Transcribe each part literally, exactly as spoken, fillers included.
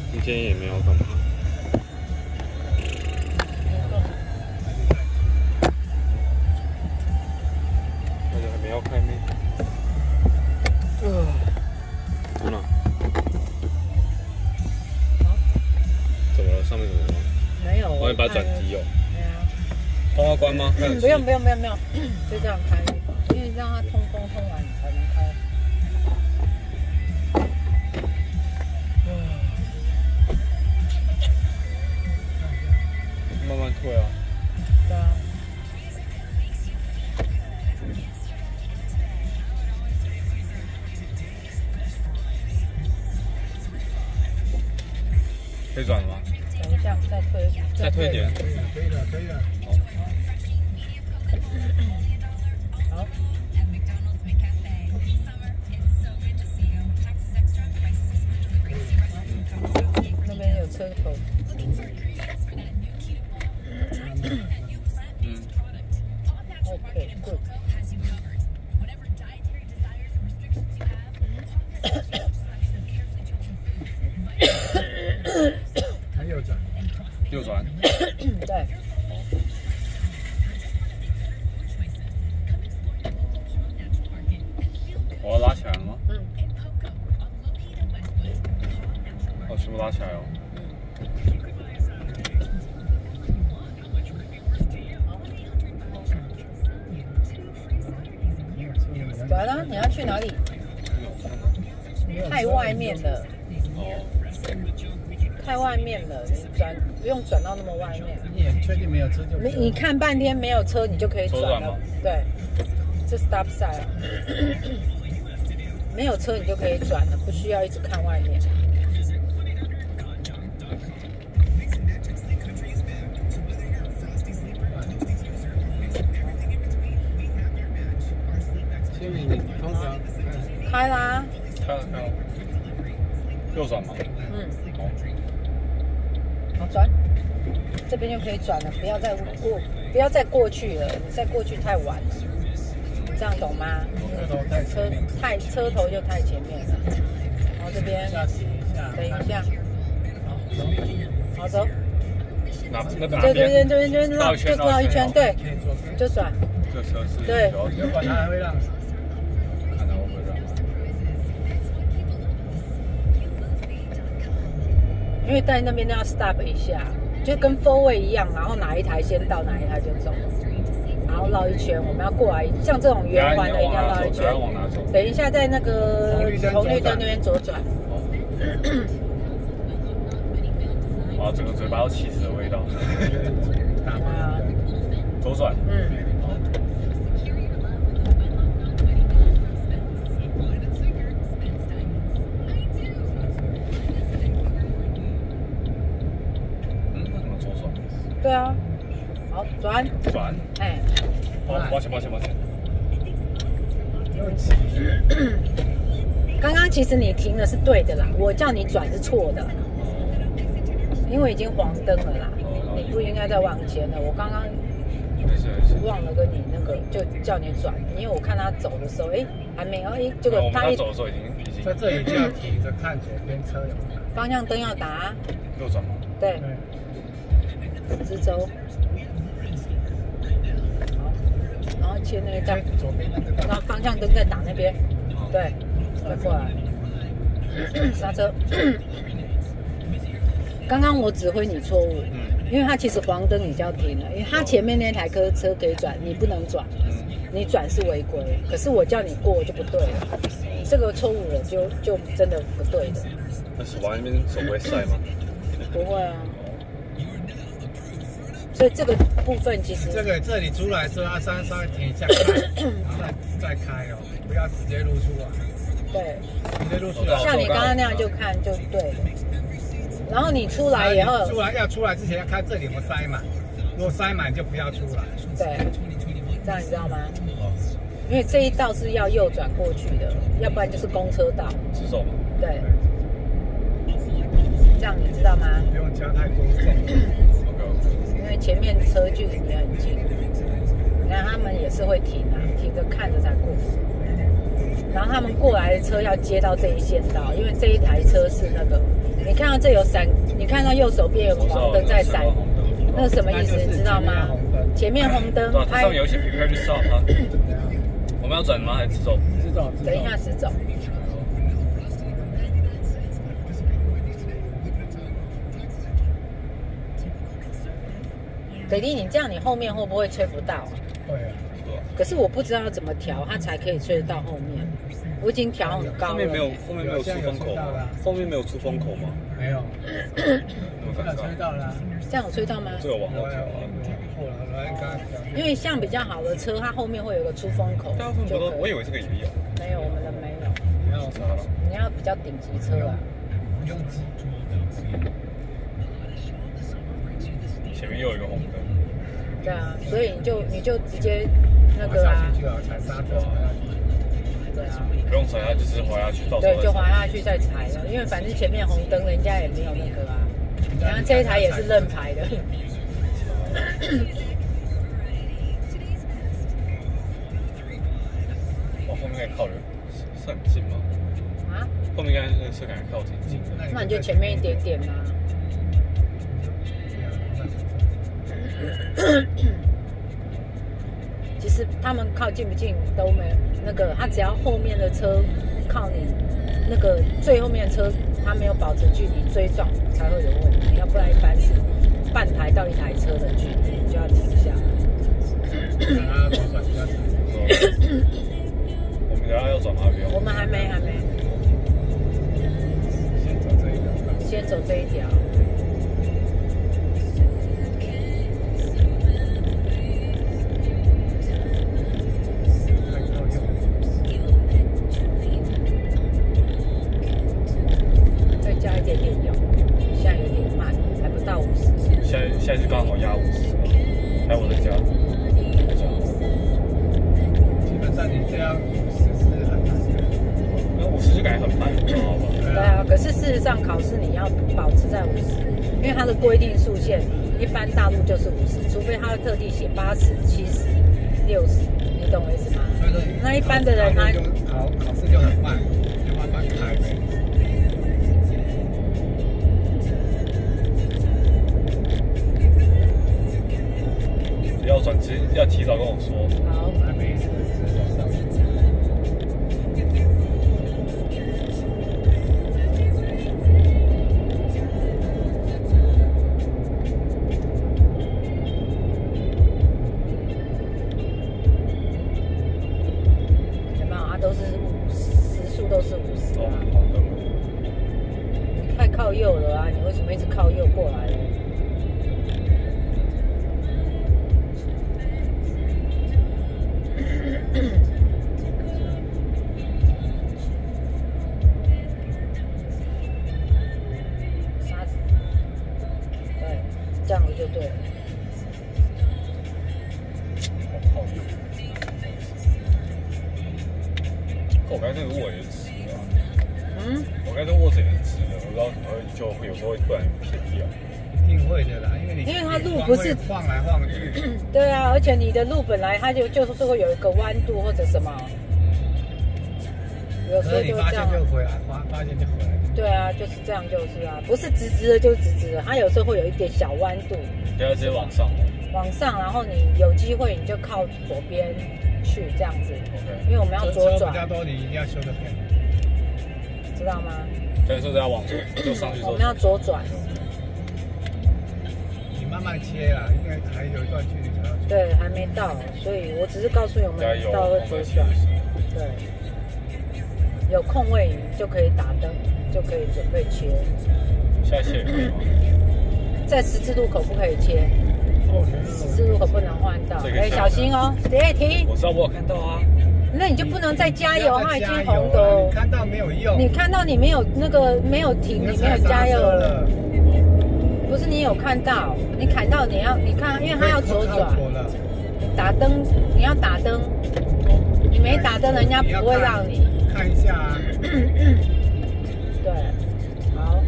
今天也没有干嘛。大家还没要开咩？呃，真的。怎么了？上面怎么了？ 没有。 我你把它转低哦。 对啊。 通要关吗？ 嗯，不用不用不用不用，就这样开，因为让它通风通完你才能开。 慢慢退啊。 对啊。 可以转了吗？ 等一下，再推。 再推一点。 可以了，可以了。 好。好。那边有车头。 嗯 ，OK， good。 还右转， 右转。 对。 我要拉起来了吗？ 嗯。 哦，全部拉起来哦。 转了，你要去哪里？太外面了。 哦。 太外面了，你转不用转到那么外面。 你也确定没有车就？ 你你看半天没有车，你就可以转了。对，这 stop sign。没有车你就可以转了，不需要一直看外面。 开啦！ 开了开了，右转吗？ 嗯。 好。 好转，这边就可以转了，不要再过，不要再过去了，你再过去太晚了，你这样懂吗？车太车头就太前面了。然后这边，等一下，好走。 哪那边？ 对对对对对，绕就绕一圈，对，就转。 这车是。 对。 如果他还会让。 因为在那边都要 stop 一下，就跟 four way 一样，然后哪一台先到，哪一台就走，然后绕一圈。我们要过来，像这种圆环的一定要绕一圈。等一下在那个红绿灯那边左转。 哇，整个嘴巴有起司的味道。 啊。 左转。 嗯。 对啊，好转转， 哎， 好，抱歉抱歉抱歉。 刚刚其实你停的是对的啦，我叫你转是错的，因为已经黄灯了啦，你不应该再往前了。我刚刚忘了跟你那个，就叫你转，因为我看他走的时候，哎，还没有，哎，结果他一走的时候已经已经在这里就要停着看左边车有没有。 方向灯要打， 右转吗？ 对。 直走，好，然后切那个站， 左边那个， 然后方向灯在打那边，对，再过来，刹车。刚刚我指挥你错误，因为他其实黄灯你就要停了，因为他前面那台车车可以转，你不能转，你转是违规，可是我叫你过就不对了，这个错误了就就真的不对的。 那手往那边手不会晒吗？ 不会啊。 所以这个部分其实， 这个这里出来之后要稍稍微停一下看，然后再开哦，不要直接露出来。 对， 直接露出来。 像你刚刚那样就看就对了。然后你出来以后， 出来要出来之前要看这里有没有塞满，如果塞满就不要出来。 对，这样你知道吗？因为这一道是要右转过去的，要不然就是公车道。 直走吗？ 对。这样你知道吗？ 不用加太多重。 因为前面车距离也很近，你看他们也是会停啊，停着看着才过。 然后他们过来的车要接到这一线道，因为这一台车是那个，你看到这有闪，你看到右手边有黄灯在闪，那是什么意思？你知道吗？前面红灯， 对，它上面有写 prepare to stop 啊。我们要转吗？还是直走？ 直走， 等一下直走。北弟，你这样你后面会不会吹不到啊？ 会啊。 可是我不知道要怎么调，它才可以吹得到后面。我已经调很高了。 后面没有，后面没有出风口吗？后面没有出风口吗？ 没有。我有吹到了。 这样有吹到吗？ 这有往后调啊。 后来来刚调。 因为像比较好的车，它后面会有个出风口。 大部分不都，我以为这个也有。 没有，我们的没有。 没有车了。 你要比较顶级车啊。 不用机。 前面又有一个红灯。 对啊，所以你就你就直接那个啊。 踩刹车。 对啊。 不用踩，它就是滑下去，到时候对，就滑下去再踩了，因为反正前面红灯，人家也没有那个啊。然后这一台也是认牌的。 往后面可以靠人，是很近吗？ 啊？后面应该那个车感觉靠挺近的。 那你就前面一点点嘛。其实他们靠近不近都没那个，他只要后面的车靠你那个最后面的车，他没有保持距离追撞才会有问题，要不然一般是半台到一台车的距离就要停下来。 我们等下要转哪边？ 我们还没还没。 先走这一条。 先走这一条。 现在是刚好压五十，还有我的家。 基本上你这样五十是很难的， 那五十就感觉很慢，你知道吗？ 对啊，可是事实上考试你要保持在五十，因为它的规定速限，一般大陆就是五十，除非他特地写八十、七十、六十，你懂我意思吗？那一般的人他考考试就很慢，就慢慢开呗。 要转机要提早跟我说。 好， 还没事，直走上去。 有没有？它都是五十，时速都是五十啊。你太靠右了啊！你为什么一直靠右过来呢？刹子，对，这样子就对了。 我靠右。我刚才那个握也是直的、啊。 嗯？ 我刚才那握着也是直的，我不知道怎么会就会有时候会突然偏掉。 一定会的啦，因为你因为它路不是晃来晃去。 对啊，而且你的路本来它就就是会有一个弯度或者什么，有时候就这样。 就回来，发发现就回来。 对啊，就是这样，就是啊，不是直直的就是直直的，它有时候会有一点小弯度。 不要直接往上。 往上，然后你有机会你就靠左边去这样子。 OK。 因为我们要左转。 比较多，你一定要修得偏。 知道吗？ 对，说是要往左，就上去。 我们要左转。 慢慢切啦，因为还有一段距离才要。 对，还没到，所以我只是告诉你我们到了左转。对，有空位你就可以打灯，就可以准备切。 下切可以吗？ 在十字路口不可以切，十字路口不能换道。哎，小心哦！别停。 我知道，我有看到啊。 那你就不能再加油，它已经红的哦。 你看到没有用？ 你看到你没有那个没有停，你没有加油了。不是你有看到，你看到你要你看，因为它要左转，打灯你要打灯，你没打灯，人家不会让你看一下啊。 对，好，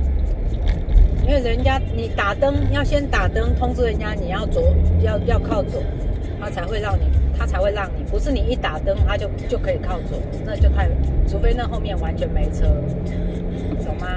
因为人家你打灯要先打灯通知人家你要左要要靠左， 它才会让你，它才会让你，不是你一打灯它就就可以靠左，那就太，除非那后面完全没车，懂吗？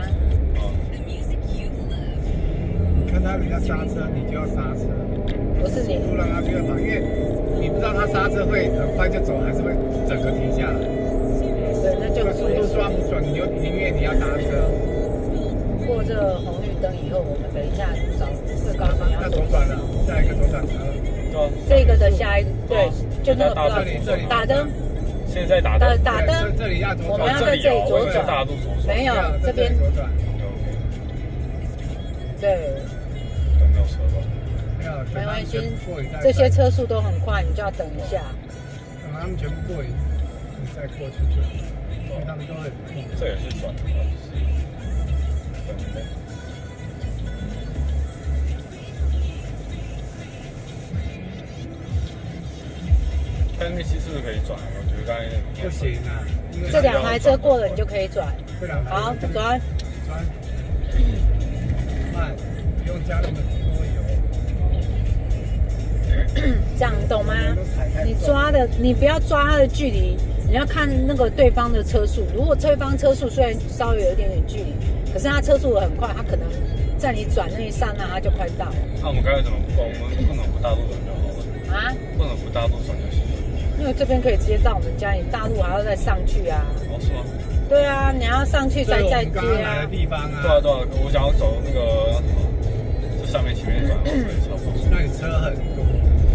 你看他人家刹车，你就要刹车， 不是你不让他去跑，因为你不知道他刹车会很快就走，还是会整个停下来。 对，那就速度抓不准，你就宁愿你要刹车。 过这个红绿灯以后，我们等一下找会告诉你要那左转了，下一个左转车。 这个的下一个对，就那个不要打灯。 现在打灯。 打灯。 这里要左转。 我们要在这里左转。 大路左转。 没有，这边左转。 对。 都没有车吧？ 没有， 没关系。这些车速都很快，你就要等一下。 等他们全部过瘾，你再过去就，因为他们都会。 这也是转的。对。但那期是不是可以转？我觉得刚才不行啊。 这两台车过了，你就可以转。好，转。 转。慢，不用加那么多油。 这样你懂吗？你抓的，你不要抓它的距离，你要看那个对方的车速。如果对方车速虽然稍微有一点点距离，可是他车速很快，他可能在你转那一刹那他就快到。 那我们刚才怎么不？我们不能不大路转就好了。啊？不能不大路转就行了。 因为这边可以直接到我们家，你大路还要再上去啊。 哦，是吗？ 对啊，你要上去再再接啊。地方啊。 对啊对啊，我想要走那个这上面前面转，差不多。 那你车很多。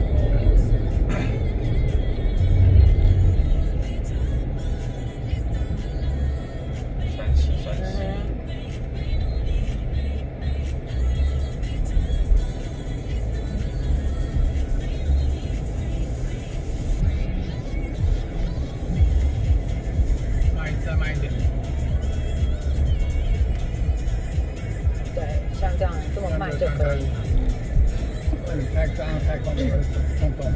三十三十。 再慢一点。 对，像这样这么慢就可以。 那你太刚刚太快就会冲动。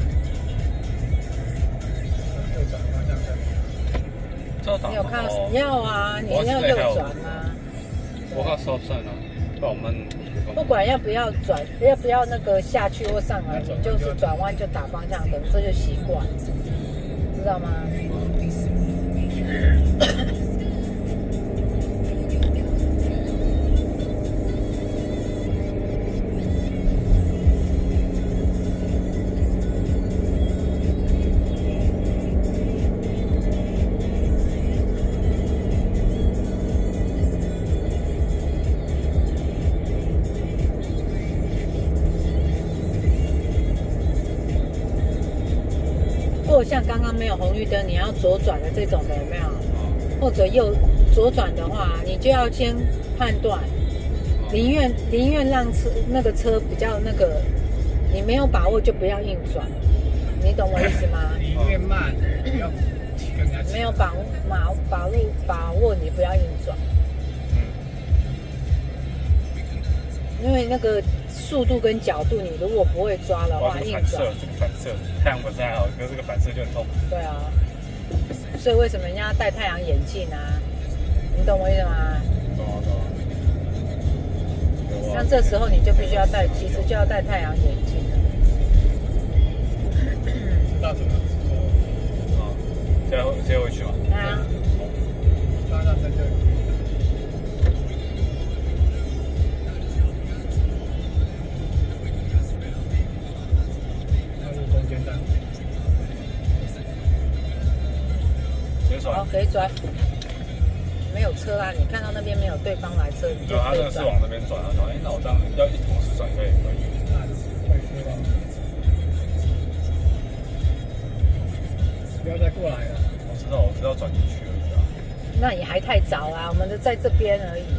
右转方向灯。 你有看到？要啊，你要右转啊。 我看 stop sign 啊，不然我们不管要不要转，要不要那个下去或上来，你就是转弯就打方向灯，这就习惯，知道吗？如果像刚刚没有红绿灯，你要左转的这种的有没有？或者右左转的话，你就要先判断，宁愿宁愿让车那个车比较那个，你没有把握就不要硬转，你懂我意思吗？ 宁愿慢，不要没有把握把把握把握，你不要硬转，因为那个速度跟角度，你如果不会抓的话，硬转。 这个反射，太阳本身还好，可是这个反射就很痛。 对啊。所以为什么人家戴太阳眼镜啊？你懂我意思吗？ 懂啊懂啊。 像这时候你就必须要戴，其实就要戴太阳眼镜。 知道怎么啊？接接回去吗？ 啊。 刚刚在这里。那是中间站。 好，可以转。没有车啊，你看到那边没有对方来车，你就可以转。 对，他那个是往那边转，他说：“哎，那我这样要一同时转可以可以。” 那快车了，不要再过来了。 我知道，我知道转进去而已啊。 那你还太早啦，我们的在这边而已。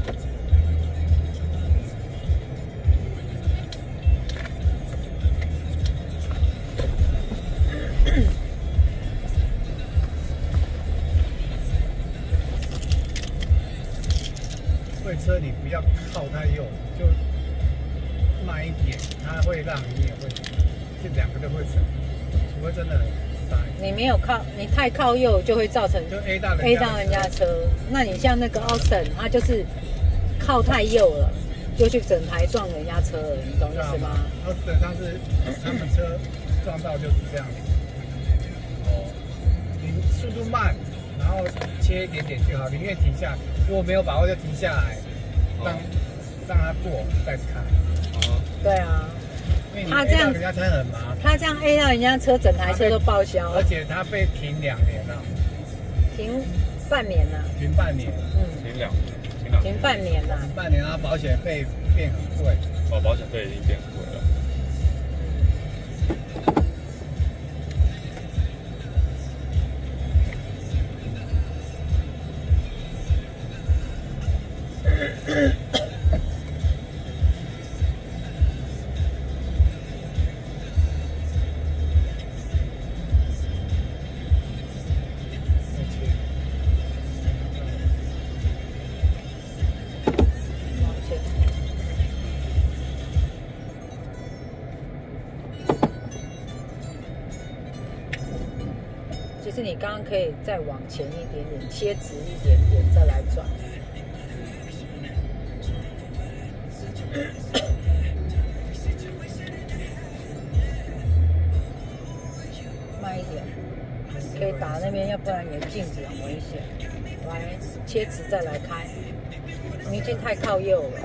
会车你不要靠太右，就慢一点，它会让你也会，这两个都会省，除非真的很塞。 你没有靠，你太靠右就会造成就 A 到 A 到人家车。那你像那个 Austin， 他就是靠太右了，就去整台撞人家车了，你懂意思吗？ Austin 上次他们车撞到就是这样。 哦， 你速度慢，然后切一点点就好，宁愿停下。如果没有把握就停下来，让、哦、让它过再开。 哦， 对啊。 他这样人家才很麻烦。 他这样 A 到人家车，整台车都报销了。 而且他被停两年了。 停半年了。 停半年。 嗯。 停两年。停两。 停半年了。 半年，他保险费变很贵。 哦，保险费已经变很贵了。 其实你刚刚可以再往前一点点，切直一点点，再来转。慢一点，可以打那边，要不然你的镜子很危险。来，切直再来开，你已经太靠右了，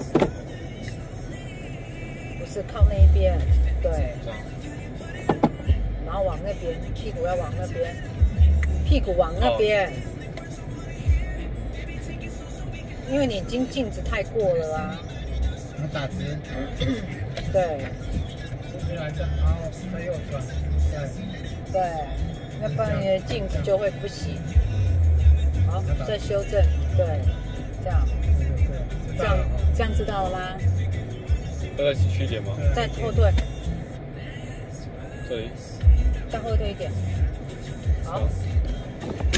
不是靠那一边，对。然后往那边，屁股要往那边。屁股往那边，哦、因为你已经镜子太过了啊。 我打直。 对。 直来这，然后再右转。 对。对，要不然你的镜子就会不行。好，再修正，对，这样。这样这样知道了吗？ 再曲一点吗？ 再后退。 这里。 再后退一点。好。